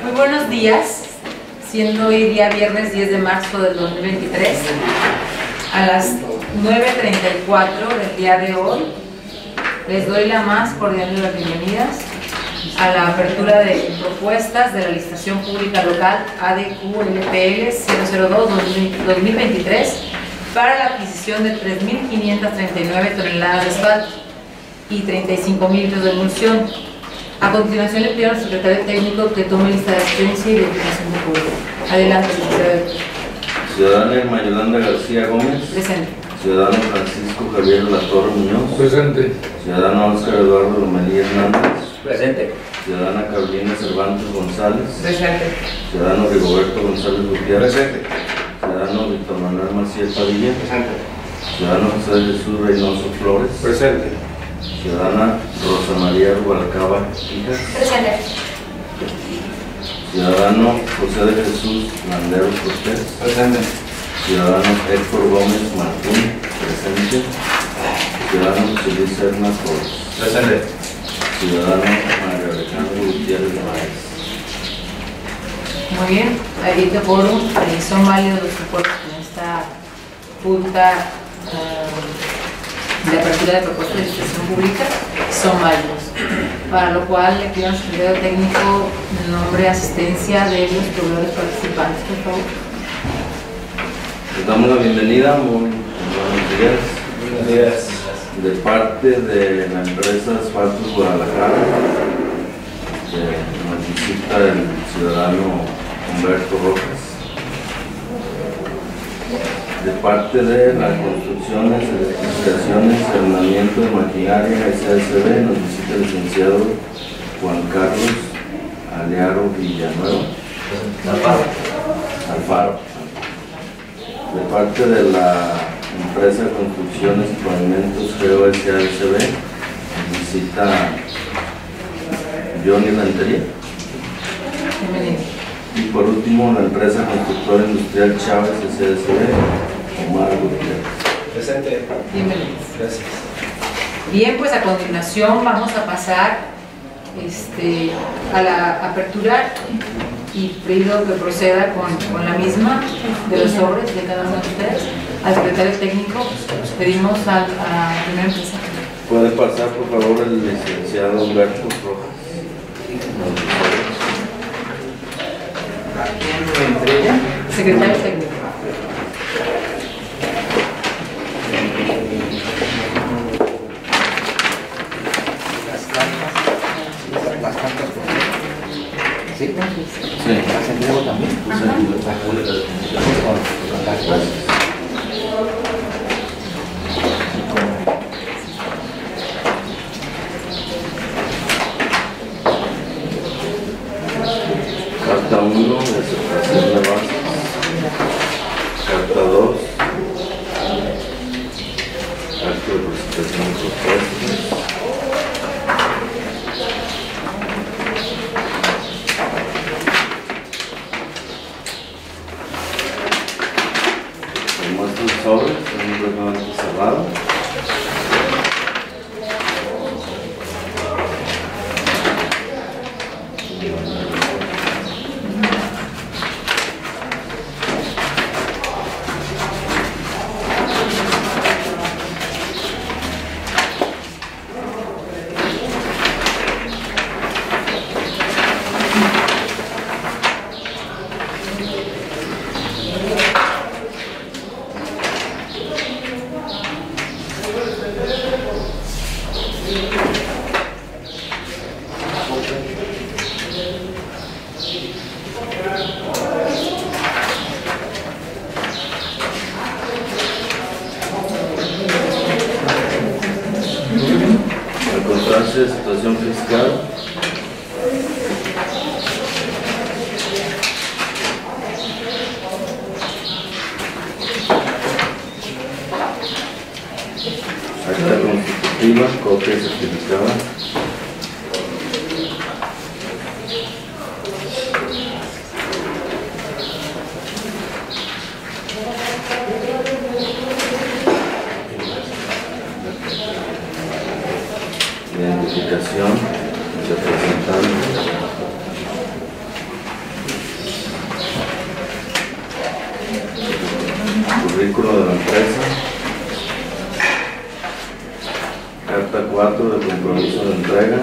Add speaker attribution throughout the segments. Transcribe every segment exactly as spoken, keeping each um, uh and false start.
Speaker 1: Muy buenos días, siendo hoy día viernes diez de marzo del dos mil veintitrés, a las nueve treinta y cuatro del día de hoy, les doy la más cordial de las bienvenidas a la apertura de propuestas de la licitación pública local A D Q L P L cero cero dos dos mil veintitrés para la adquisición de tres mil quinientas treinta y nueve toneladas de asfalto y treinta y cinco mil litros de emulsión. A continuación le pido al secretario técnico que tome lista de asistencia y identificación de público. Adelante, secretario.
Speaker 2: Ciudadana Irma Yolanda García Gómez.
Speaker 1: Presente.
Speaker 2: Ciudadano Francisco Javier Latorre Muñoz.
Speaker 3: Presente.
Speaker 2: Ciudadano Oscar Eduardo Lomelí Hernández.
Speaker 3: Presente.
Speaker 2: Ciudadana Carolina Cervantes González.
Speaker 1: Presente.
Speaker 2: Ciudadano Rigoberto González Gutiérrez.
Speaker 3: Presente.
Speaker 2: Ciudadano Víctor Manuel Maciel Padilla.
Speaker 3: Presente.
Speaker 2: Ciudadano José de Jesús Reynoso Flores.
Speaker 3: Presente.
Speaker 2: Ciudadana Rosa María Rubalcaba Hijas.
Speaker 1: Presente.
Speaker 2: Ciudadano José de Jesús Landeros Cortés.
Speaker 3: Presente.
Speaker 2: Ciudadano Héctor Gómez Martín. Presente. Ciudadano José Luis Serna Torres.
Speaker 3: Presente.
Speaker 2: Ciudadano Mario Alejandro Gutiérrez Maez.
Speaker 1: Muy bien, ahí te foro, eh, son válidos los reportes en esta junta eh, de apertura de propuestas de licitación pública, son válidos. Para lo cual le pido al secretario técnico nombre y asistencia de los proveedores participantes, por favor.
Speaker 2: Les damos la bienvenida, muy buenos días.
Speaker 3: Buenos días.
Speaker 2: De parte de la empresa Asfaltos Guadalajara, que nos visita el ciudadano Humberto Rojas. De parte de las construcciones, edificaciones, arrendamiento de maquinaria S A S B, nos visita el licenciado Juan Carlos Alearo Villanueva.
Speaker 3: Alfaro.
Speaker 2: Alfaro. De parte de la empresa Construcciones y Pavimentos G O S A S B, nos visita Johnny Rentería.
Speaker 1: Bienvenido.
Speaker 2: Y por último, la empresa constructora industrial Chávez S A S B, Omar Gutiérrez.
Speaker 3: Presente.
Speaker 1: Bienvenidos.
Speaker 3: Gracias.
Speaker 1: Bien, pues a continuación vamos a pasar este, a la apertura y pido que proceda con, con la misma de los sobres de cada uno de ustedes. Al secretario técnico pedimos a, a primera empresa.
Speaker 2: ¿Puede pasar, por favor, el licenciado Humberto Rojas?
Speaker 1: Secretario técnico.
Speaker 4: Las cartas, las cartas, ¿sí?
Speaker 2: Sí.
Speaker 4: ¿Las entrego también?
Speaker 2: Sí.
Speaker 4: Con contactos.
Speaker 2: Carta uno de aceptación de bases. Carta dos. Acto de presentación de propuestas. Se muestra el sobre, está completamente cerrado. Al encontrarse de situación fiscal, acta constitutiva, copia certificada, identificación, representante, currículo de la empresa. Carta cuatro de compromiso de entrega.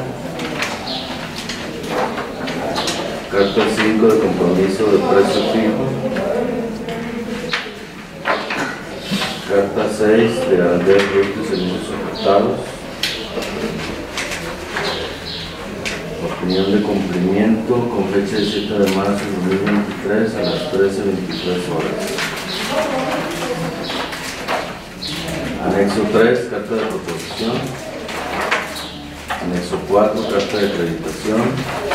Speaker 2: Carta cinco de compromiso de precio fijo. Carta seis de garantía de productos y servicios ofertados. Opinión de cumplimiento con fecha de siete de marzo de dos mil veintitrés a las trece veintitrés horas. Anexo tres, carta de proposición. Anexo cuatro, carta de acreditación.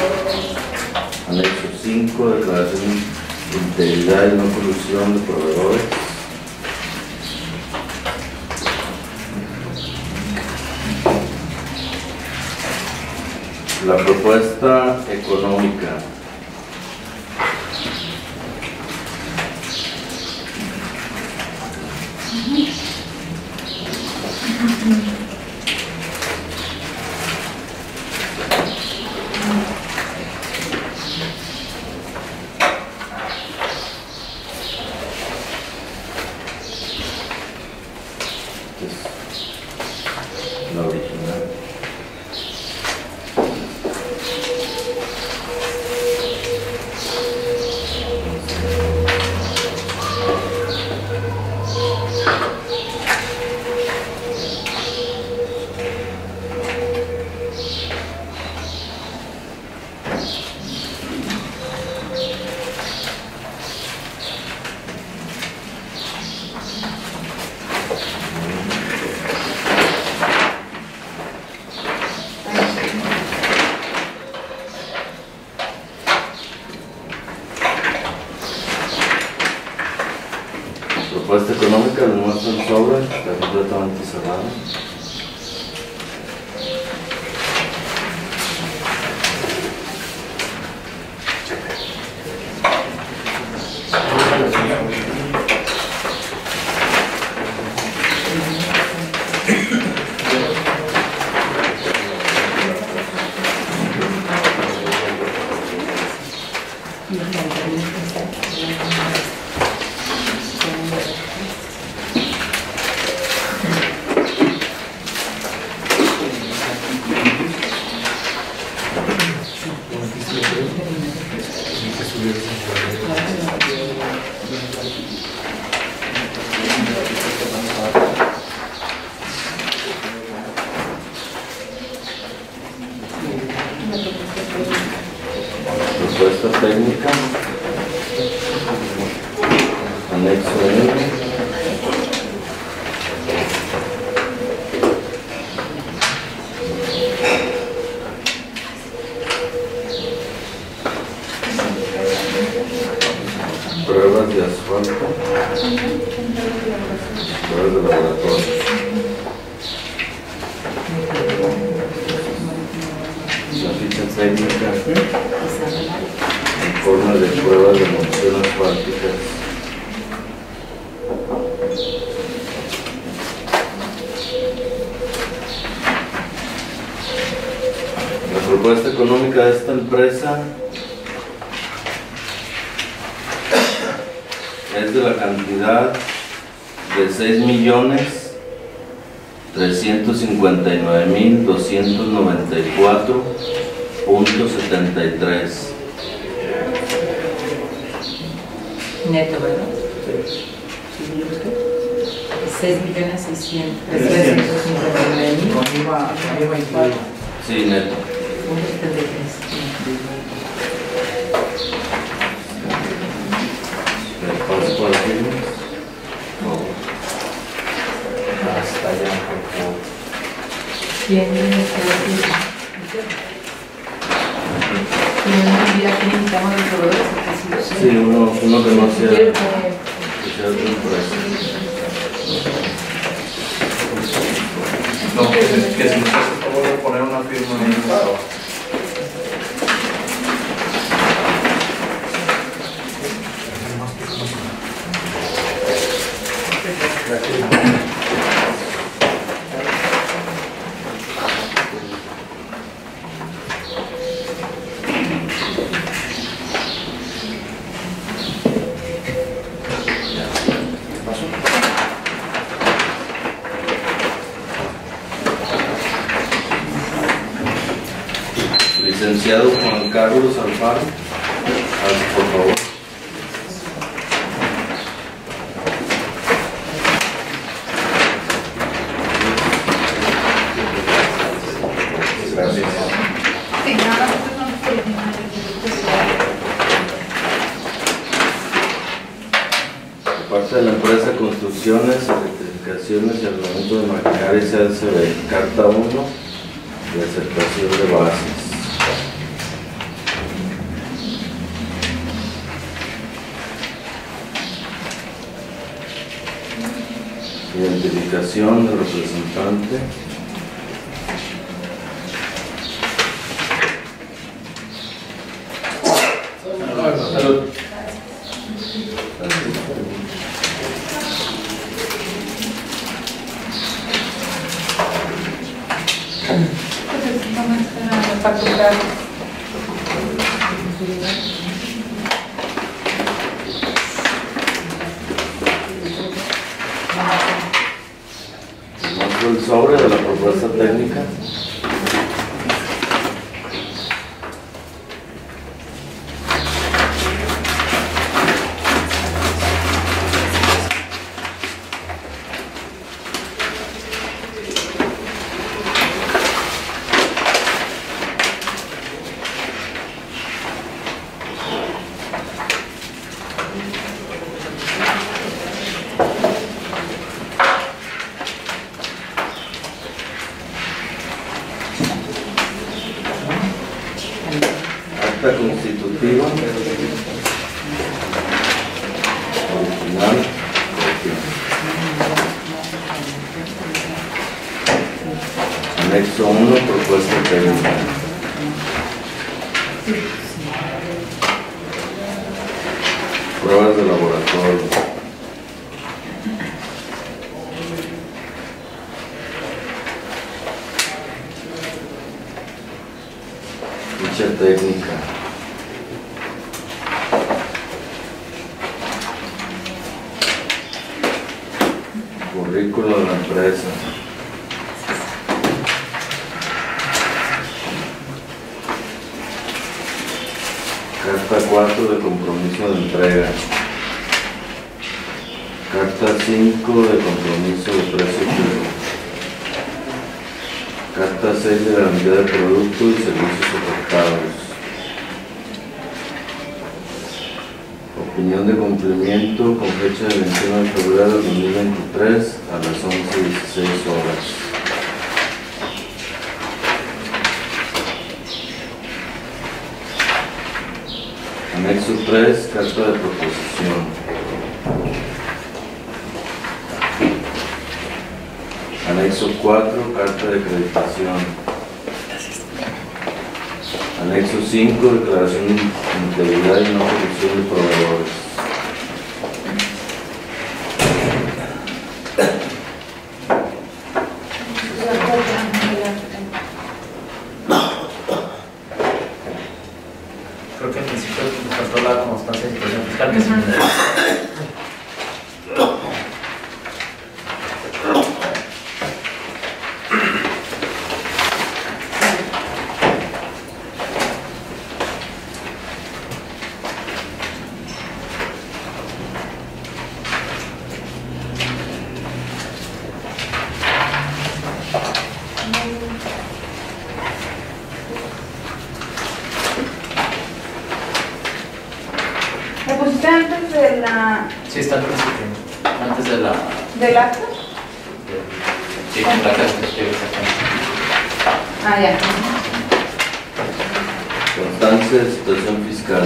Speaker 2: Anexo cinco, declaración de integridad y no colusión de proveedores. La propuesta económica. Es la original. Propuesta económica, les muestro el sobre, está completamente cerrado. Propuesta técnica, anexo uno, pruebas de asfalto, pruebas de laboratorio. La ficha técnica, informe de pruebas de emulsión asfáltica. La propuesta económica de esta empresa es de la cantidad de seis millones trescientos cincuenta y nueve mil doscientos noventa y cuatro punto setenta y tres.
Speaker 1: Neto, ¿verdad? seis millones seiscientos cincuenta y nueve mil.
Speaker 4: Con IVA, con IVA incluido.
Speaker 2: Sí, neto.
Speaker 1: punto setenta y tres.
Speaker 2: Le paso por aquí.
Speaker 4: Hasta allá, por favor.
Speaker 1: ¿Quién está aquí? ¿Quién ya necesitamos los proveedores?
Speaker 2: Sí, uno, uno que no sea,
Speaker 1: Quiero
Speaker 2: que
Speaker 1: que-
Speaker 2: sea de empresa.
Speaker 3: No, que, que si nos hace el favor de poner una firma en el estado.
Speaker 4: ¿Qué pasó?
Speaker 2: Juan Carlos Alfaro. Alto, por favor. Gracias.
Speaker 1: Sí, nada más estos son los originales.
Speaker 2: Por parte de la empresa Construcciones, Electrificaciones y Armamento de Maquinaria C L C B, carta uno de aceptación de bases. Identificación del representante.
Speaker 3: Salud.
Speaker 1: Entonces, vamos a esperar a facturar.
Speaker 2: Muestro el sobre de la propuesta técnica. Acta constitutiva original, anexo uno, propuesta técnica. Pruebas de laboratorio. Ficha técnica. Currículo de la empresa. Carta cuatro de compromiso de entrega. Carta cinco de compromiso de precio fijo. Carta seis de garantía de producto y servicios ofertados. Opinión de cumplimiento con fecha de veintiuno de febrero de dos mil veintitrés a las once y dieciséis horas. Anexo tres, carta de proposición. Anexo cuatro, carta de acreditación. Anexo cinco, declaración de integridad y no corrupción de proveedores.
Speaker 4: Creo que en principio nos faltó la constancia de situación fiscal que se
Speaker 1: ¿Me pusiste antes de la,
Speaker 4: Sí, está al principio, antes de la...
Speaker 1: del acta?
Speaker 4: Sí, con la clase que estoy sacando.
Speaker 1: Ah, ya.
Speaker 2: Constancia de situación fiscal.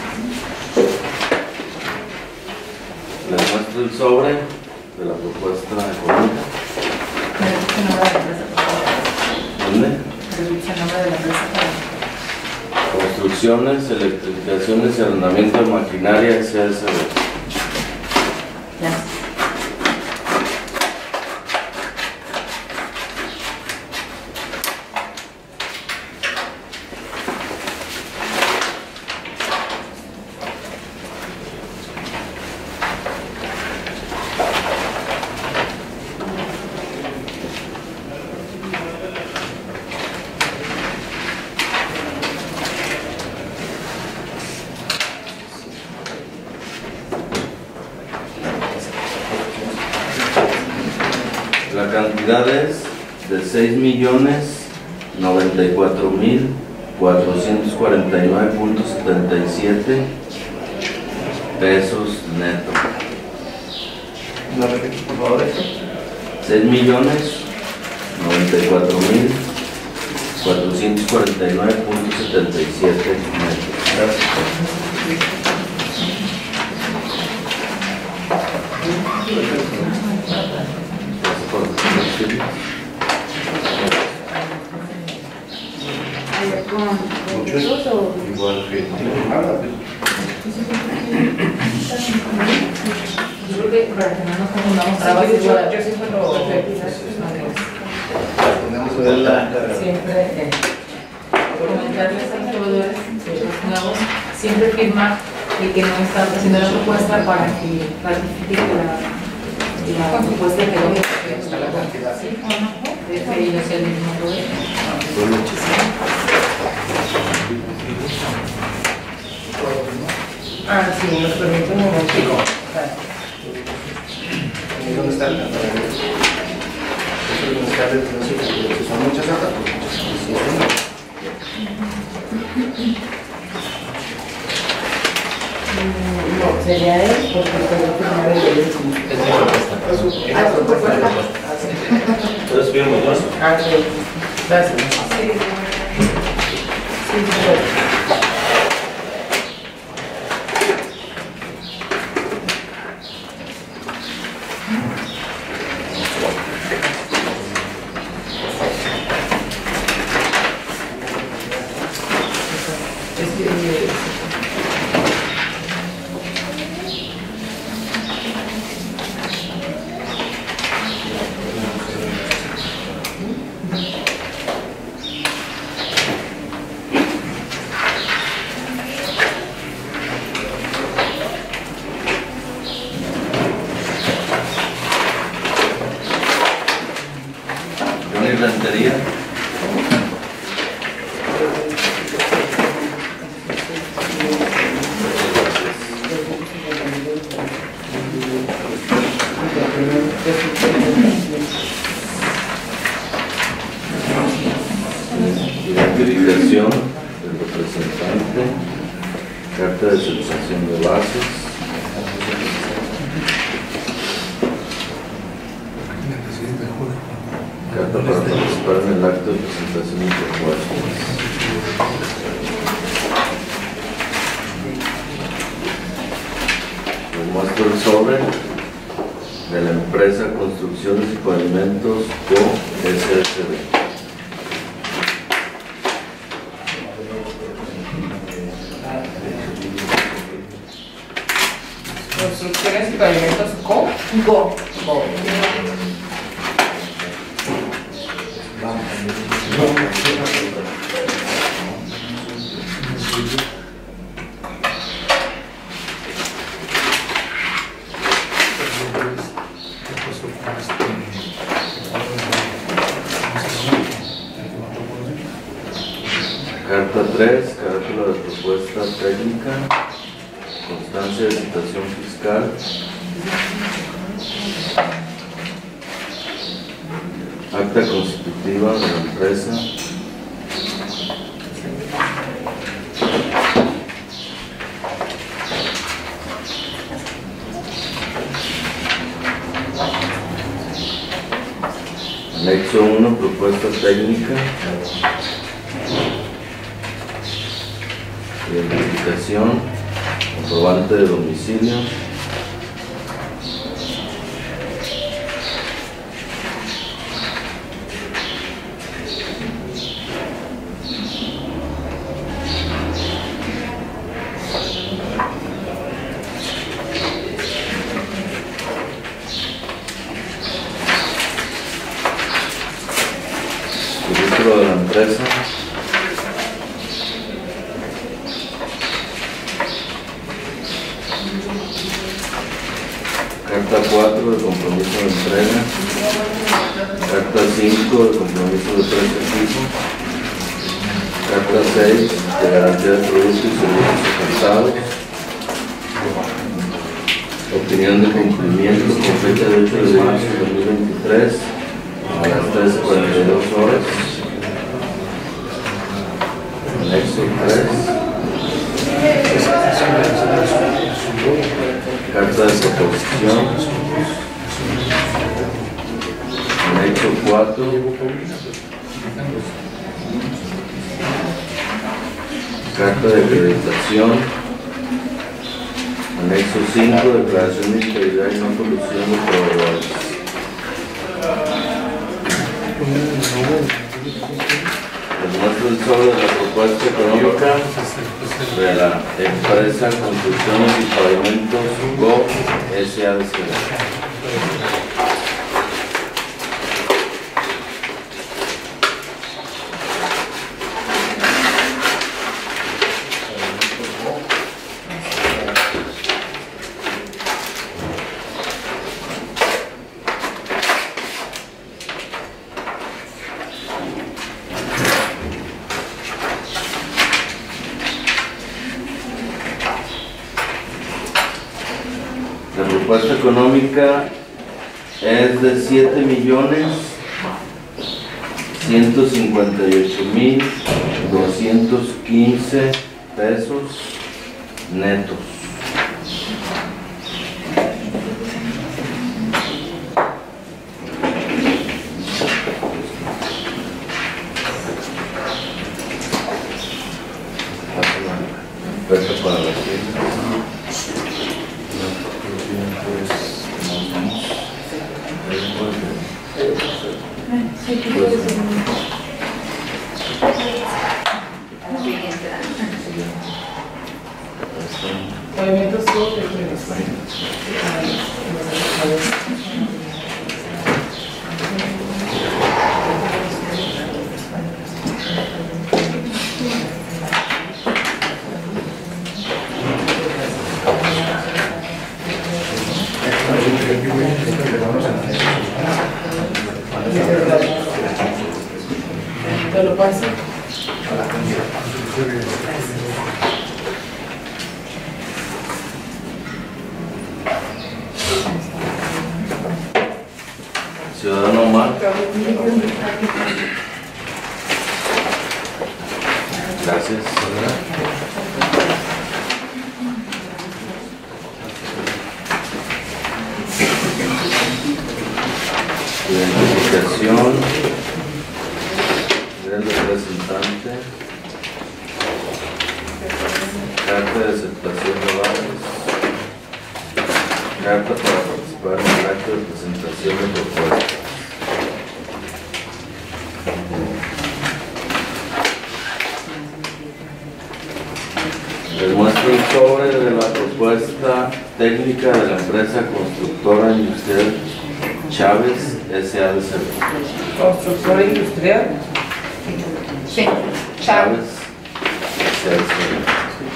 Speaker 2: Les muestro el sobre de la propuesta económica.
Speaker 1: Me dice el nombre de la empresa, por favor.
Speaker 2: ¿Dónde?
Speaker 1: Me dice el nombre de la empresa, por favor.
Speaker 2: Construcciones, electrificaciones y arrendamiento de maquinaria C L C B.
Speaker 1: Ya.
Speaker 2: La cantidad es de seis millones noventa y cuatro mil cuatrocientos cuarenta y nueve punto setenta y siete pesos neto.
Speaker 3: ¿No repites, por favor, eso?
Speaker 2: seis millones noventa y cuatro mil cuatrocientos cuarenta y nueve punto setenta y siete neto.
Speaker 3: Muchos. Igual que nada.
Speaker 1: Yo creo que para que no nos confundamos,
Speaker 3: Sí,
Speaker 1: trabas
Speaker 3: yo-
Speaker 1: igual.
Speaker 3: yo siempre lo- Tenemos que
Speaker 1: Siempre,
Speaker 3: la
Speaker 1: eh, comentarles a los proveedores de los nuevos, siempre firmar el que no está haciendo la propuesta para que ratifique la, la propuesta que lo
Speaker 3: está la cantidad.
Speaker 1: sí o no, de que ellos sea el mismo proveedor. Ah, sí, nos permite un momentico.
Speaker 3: ¿Y dónde está el ¿Dónde está el Si son muchas hojas, pues muchas. Si es uno.
Speaker 1: No, sería él, porque puedo firmar el de él.
Speaker 4: Es mi propuesta.
Speaker 1: Ah, ¿es tu propuesta?
Speaker 4: Entonces firmo yo.
Speaker 1: Ah, sí. Gracias. Sí, sí, sí. Es que,
Speaker 2: Johnny Rentería. Identificación del representante, carta de sensación de bases, carta para participar en el acto de presentación de propuestas. Les muestro el sobre de la empresa Construcciones y Pavimentos Co. S S B.
Speaker 1: Construcciones y pavimentos co. Go. Go.
Speaker 2: Carta tres, carátula de propuesta técnica, constancia de citación fiscal, acta constitutiva de la empresa, anexo uno, propuesta técnica, identificación, comprobante de domicilio, registro de la empresa, carta cuatro de compromiso de entrega, carta cinco de compromiso de precio fijo, carta seis de garantía de productos y servicios ofertados, opinión de cumplimiento con fecha de ocho de marzo de dos mil veintitrés, a las trece cuarenta y dos horas. Anexo tres. Carta de proposición. Anexo cuatro. Carta de acreditación. Anexo cinco. Declaración de integridad y no colusión de proveedores. Les muestro el sobre de la propuesta económica de la empresa Construcciones y Pavimentos Go S A D C B. La propuesta económica es de siete millones ciento cincuenta y ocho mil doscientos quince pesos netos. Para la
Speaker 1: Pavimentos Go. ¿Te lo paso?
Speaker 2: Ciudadano Omar. Gracias. Identificación del representante. Carta de aceptación de bases. Carta para participar en el acto de presentación de propuestas. Les muestro el sobre de la propuesta técnica de la empresa constructora industrial Chávez S A D C B.
Speaker 1: Constructora industrial. Sí,
Speaker 2: Chávez S A D C B.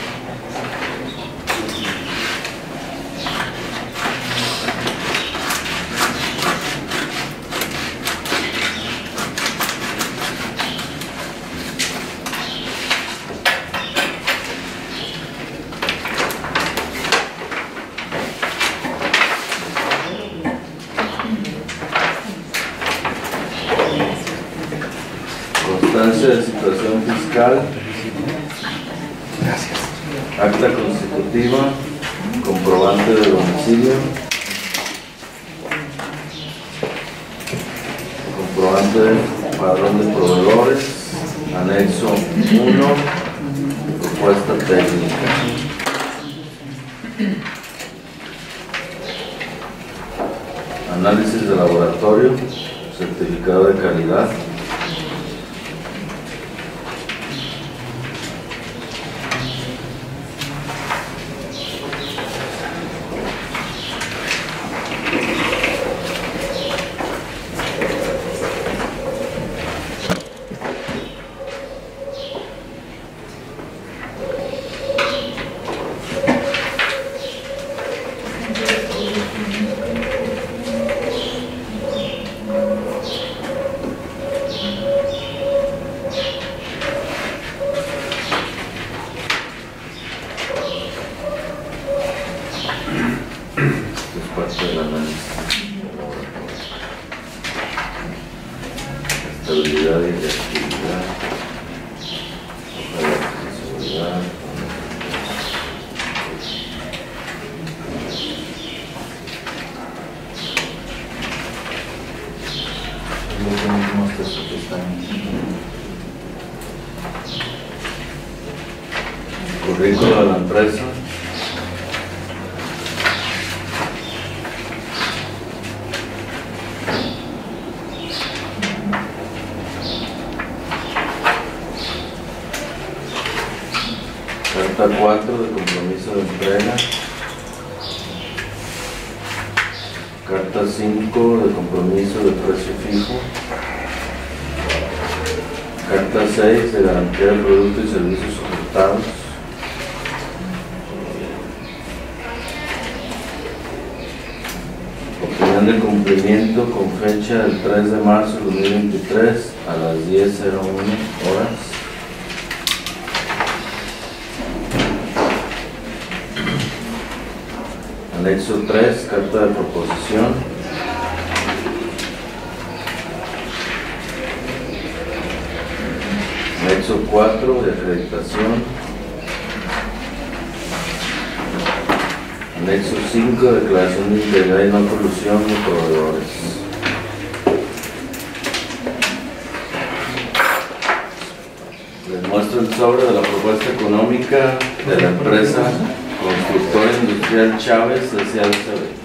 Speaker 2: Constancia de situación fiscal. Gracias. Acta constitutiva, comprobante de domicilio, comprobante de padrón de proveedores, anexo uno, propuesta técnica. Análisis de laboratorio, certificado de calidad. estabilidad y reactividad. Hoja de seguridad.
Speaker 4: Los mismos textos que están.
Speaker 2: Currículo de la empresa. Carta cuatro de compromiso de entrega. Carta cinco de compromiso de precio fijo. Carta seis de garantía de productos y servicios ofertados. Opinión de cumplimiento con fecha del tres de marzo de dos mil veintitrés a las diez cero uno horas. Anexo tres, carta de proposición. Anexo cuatro, de acreditación. Anexo cinco, declaración de integridad y no colusión de proveedores. Les muestro el sobre de la propuesta económica de la empresa Constructora Industrial Chávez S A D C B.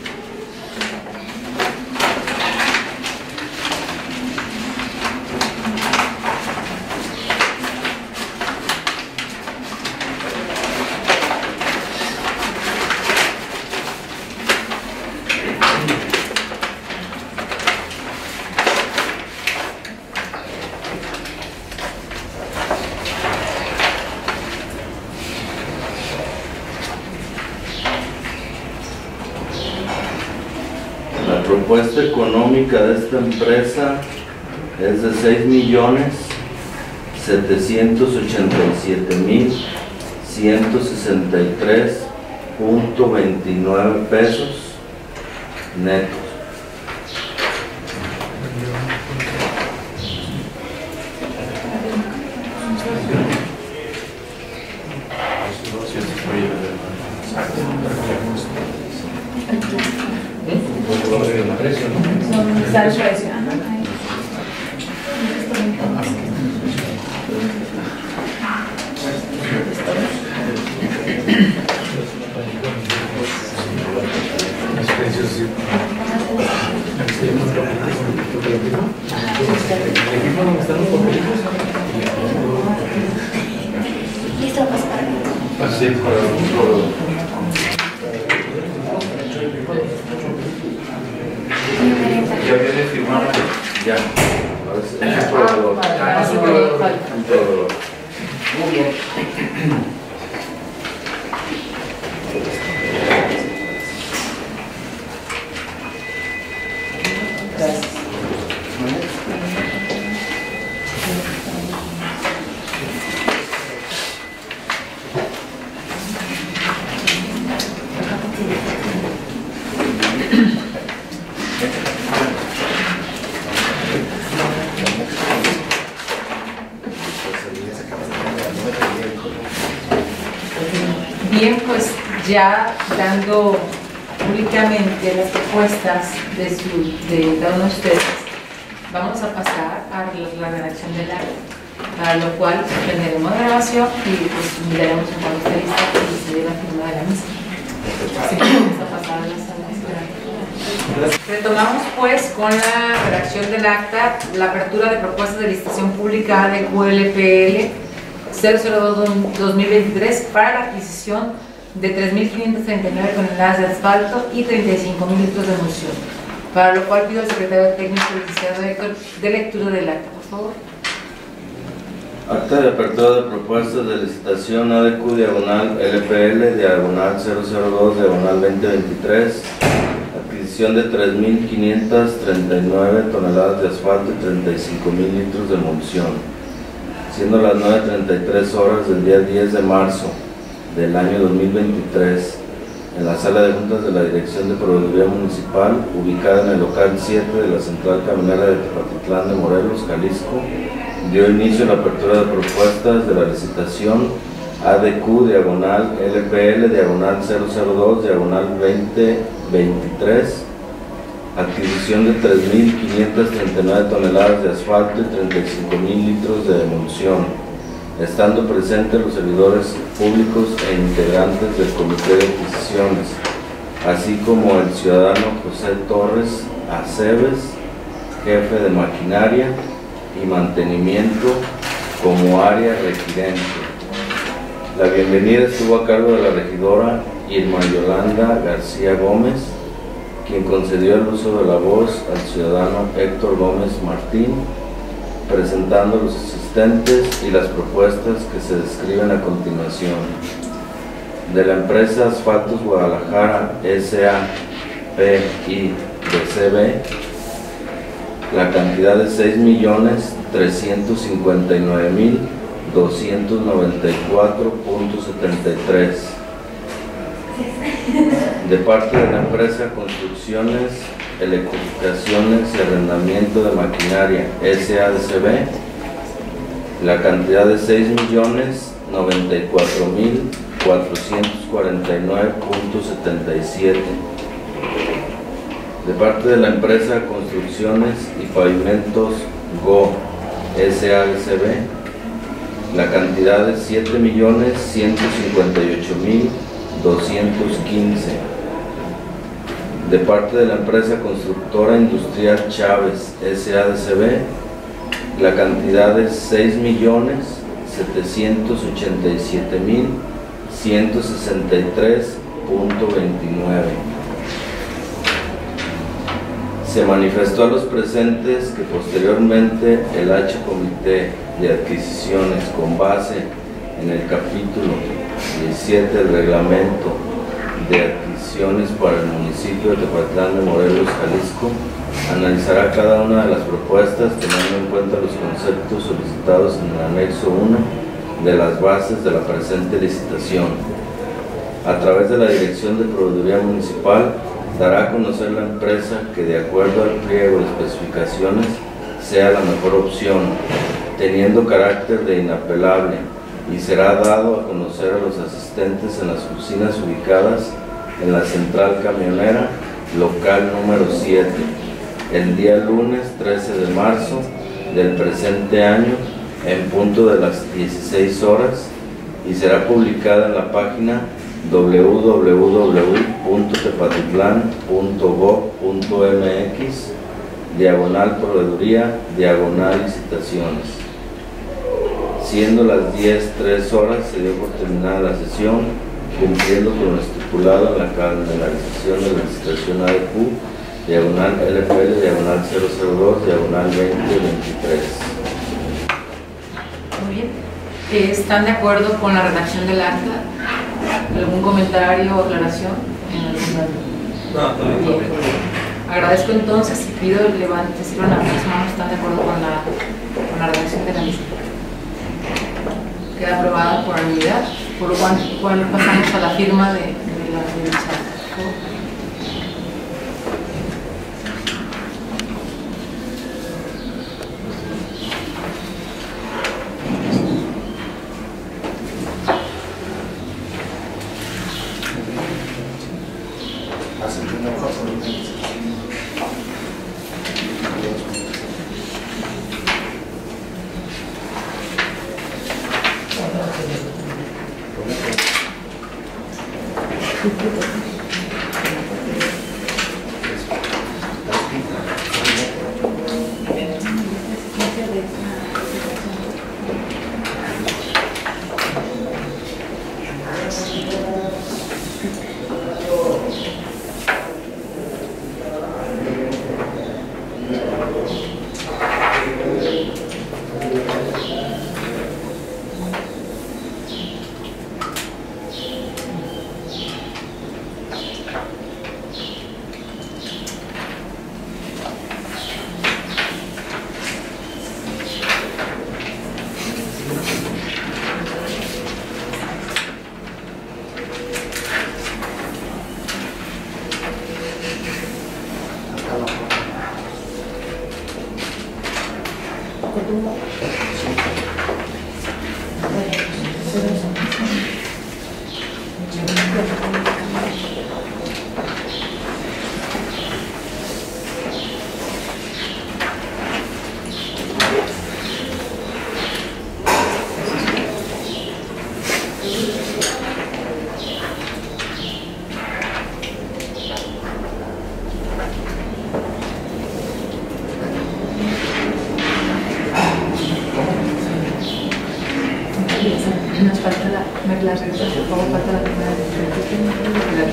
Speaker 2: La propuesta económica de esta empresa es de seis millones setecientos ochenta y siete mil ciento sesenta y tres punto veintinueve pesos netos.
Speaker 1: Está el precio. Ajá, ahí.
Speaker 5: Listo, pues para mí.
Speaker 3: Así para un proveedor. Ya viene firmado.
Speaker 2: Ya. Ahora sí, es un proveedor.
Speaker 1: Ah, es un proveedor.
Speaker 2: Un proveedor.
Speaker 1: Muy bien. Gracias. Bien, pues ya dando públicamente las propuestas de, su, de cada uno de ustedes, vamos a pasar a la redacción del acta, para lo cual suspenderemos la grabación y pues miraremos en cuanto esté lista y se dé la firma de la misma. Así que vamos a pasar a la sala de espera. Retomamos pues con la redacción del acta, la apertura de propuestas de licitación pública de Q L P L cero cero dos dos mil veintitrés para la adquisición de tres mil quinientas treinta y nueve toneladas de asfalto y treinta y cinco mil litros de emulsión, para lo cual pido al secretario técnico y licenciado Héctor de lectura del acta, por favor.
Speaker 2: Acta de apertura de propuestas de licitación A D Q diagonal L P L diagonal cero cero dos diagonal veinte veintitrés, adquisición de tres mil quinientas treinta y nueve toneladas de asfalto y treinta y cinco mil litros de emulsión, siendo las nueve treinta y tres horas del día diez de marzo del año dos mil veintitrés, en la sala de juntas de la Dirección de Proveeduría Municipal, ubicada en el local siete de la Central Camionera de Tepatitlán de Morelos, Jalisco, dio inicio a la apertura de propuestas de la licitación A D Q diagonal L P L diagonal cero cero dos diagonal veinte veintitrés, adquisición de tres mil quinientas treinta y nueve toneladas de asfalto y treinta y cinco mil litros de emulsión, estando presentes los servidores públicos e integrantes del Comité de Adquisiciones, así como el ciudadano José Torres Aceves, jefe de maquinaria y mantenimiento como área requirente. La bienvenida estuvo a cargo de la regidora Irma Yolanda García Gómez, quien concedió el uso de la voz al ciudadano Héctor Gómez Martín, presentando los asistentes y las propuestas que se describen a continuación. De la empresa Asfaltos Guadalajara S A P I de C B, la cantidad de seis millones trescientos cincuenta y nueve mil doscientos noventa y cuatro punto setenta y tres. De parte de la empresa Construcciones, Electrificaciones y Arrendamiento de Maquinaria S A D C B, la cantidad de seis millones noventa y cuatro mil cuatrocientos cuarenta y nueve punto setenta y siete. De parte de la empresa Construcciones y Pavimentos G O S A D C B, la cantidad de siete millones ciento cincuenta y ocho mil doscientos quince. De parte de la empresa Constructora Industrial Chávez S A D C B, la cantidad de seis millones setecientos ochenta y siete mil ciento sesenta y tres punto veintinueve. Se manifestó a los presentes que posteriormente el H Comité de Adquisiciones, con base en el capítulo diecisiete del reglamento de adquisiciones para el municipio de Tepatitlán de Morelos, Jalisco, analizará cada una de las propuestas teniendo en cuenta los conceptos solicitados en el anexo uno de las bases de la presente licitación. A través de la Dirección de Proveeduría Municipal, dará a conocer la empresa que, de acuerdo al pliego de especificaciones, sea la mejor opción, teniendo carácter de inapelable, y será dado a conocer a los asistentes en las oficinas ubicadas en la Central Camionera, local número siete, el día lunes trece de marzo del presente año, en punto de las dieciséis horas, y será publicada en la página w w w punto tepatitlán punto gob punto m x diagonal proveeduría diagonal licitaciones. Siendo las diez tres horas, se dio por terminada la sesión, cumpliendo con lo estipulado en la calendarización de la licitación A D Q diagonal L P L diagonal cero cero dos diagonal veinte veintitrés.
Speaker 1: Muy bien. ¿Están de acuerdo con la redacción del acta? ¿Algún comentario o aclaración?
Speaker 3: No,
Speaker 1: bien. Agradezco entonces y pido el levante, si van a las manos, ¿están de acuerdo con la, con la redacción de la misma? Queda aprobada por unanimidad, por lo cual, cual pasamos a la firma de, de la administración.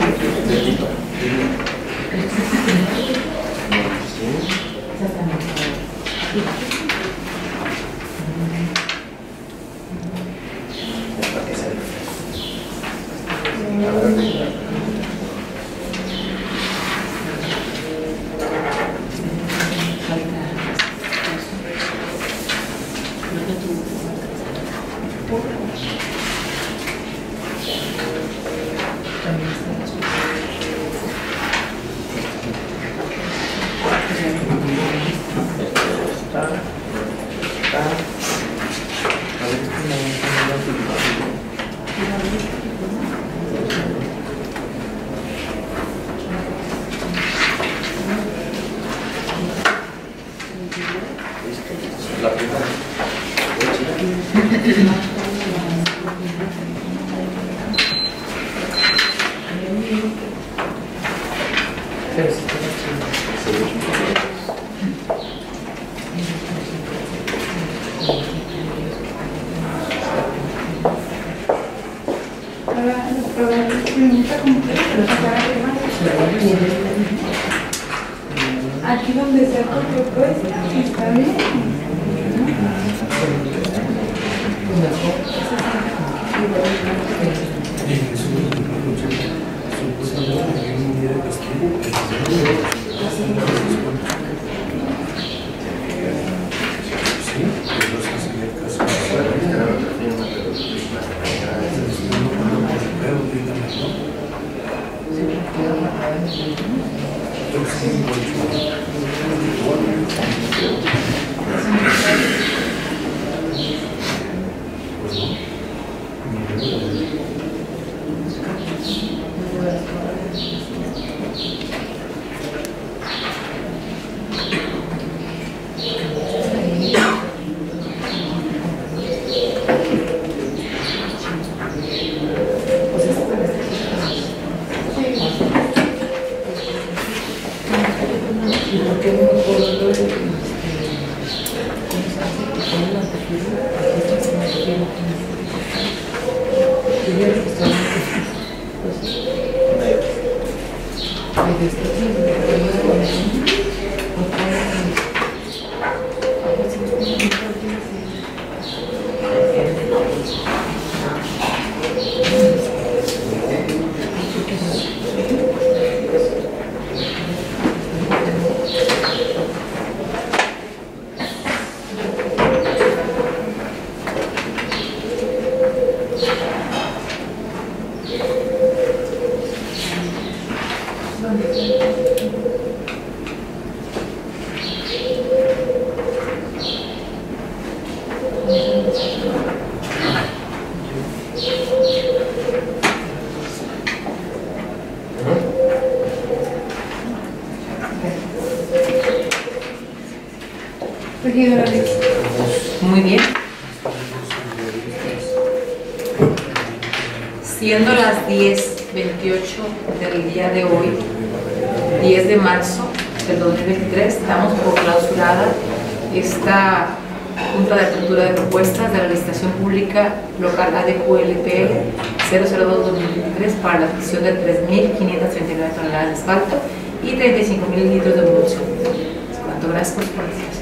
Speaker 5: Aquí donde se propuesta, está bien.
Speaker 1: Muy bien. Siendo las diez veintiocho del día de hoy, diez de marzo del dos mil veintitrés, damos por clausurada esta Junta de Apertura de Propuestas de la Licitación Pública Local A D Q L P L cero cero dos dos mil veintitrés para la adquisición de tres mil quinientas treinta y nueve toneladas de asfalto y treinta y cinco mil litros de emulsión. Cuánto gracias por su participación.